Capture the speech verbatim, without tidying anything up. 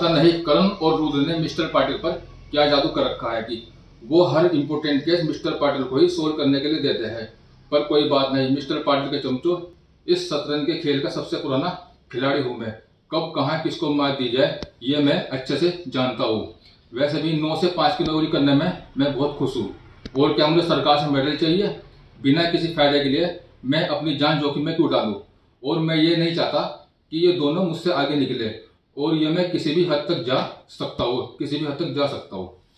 पता नहीं करण और रुद्र ने मिस्टर पाटिल पर क्या जादू कर रखा है कि वो हर इम्पोर्टेंट केस मिस्टर पाटिल को ही सोल्व करने के लिए देते हैं। पर कोई बात नहीं, मिस्टर पाटिल के चमचों, इस शतरंज के खेल का सबसे पुराना खिलाड़ी हूँ मैं। कब कहाँ किसको मार दी जाए ये मैं अच्छे से जानता हूँ। वैसे भी नौ से पाँच की नौकरी करने में मैं बहुत खुश हूँ। और क्या मुझे सरकार से मेडल चाहिए? बिना किसी फायदे के लिए मैं अपनी जान जोखिम में क्यों डालूं? और मैं ये नहीं चाहता कि ये दोनों मुझसे आगे निकले, और ये मैं किसी भी हद तक जा सकता हूँ किसी भी हद तक जा सकता हूँ